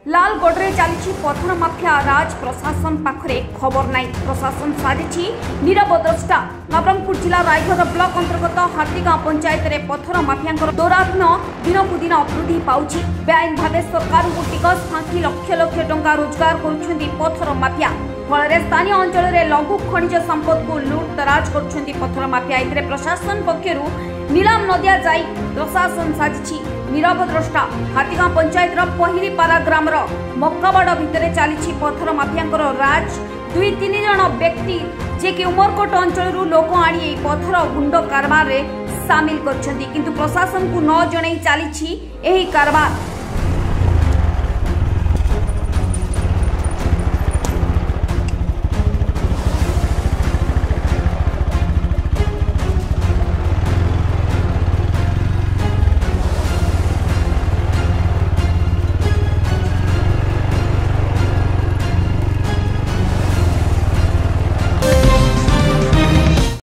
लालगढ़ चली पथर माफिया राज प्रशासन पाखरे खबर नाई। प्रशासन साजिश नीरव द्रष्टा। नवरंगपुर जिला रायगढ़ ब्लॉक अंतर्गत हाथीगांव पंचायत रे पथर माफिया दौरात्म्य दिनकू दिन वृद्धि पाउछि। बेआईन भावे सरकार को टिकस फांकी लक्ष लक्ष टंका रोजगार करुछन्ति पथर माफिया। फल स्थानीय अंचल में लघु खनिज संपद को लुटतराज करुछन्ति पथर माफिया। एथिरे प्रशासन पक्षरु नीलाम नदिया जाई प्रशासन साजिश नीरव द्रष्टा। हाथीगांव पंचायत पहिलीपारा ग्रामर मक्काबाड़ भितर चली पथर माफिया राज। 2-3 जन व्यक्ति जे कि उमरकोट अंचल लोक आनी पथर गुंड कारबार सामिल कर, किंतु प्रशासन को न जन चली कारबार।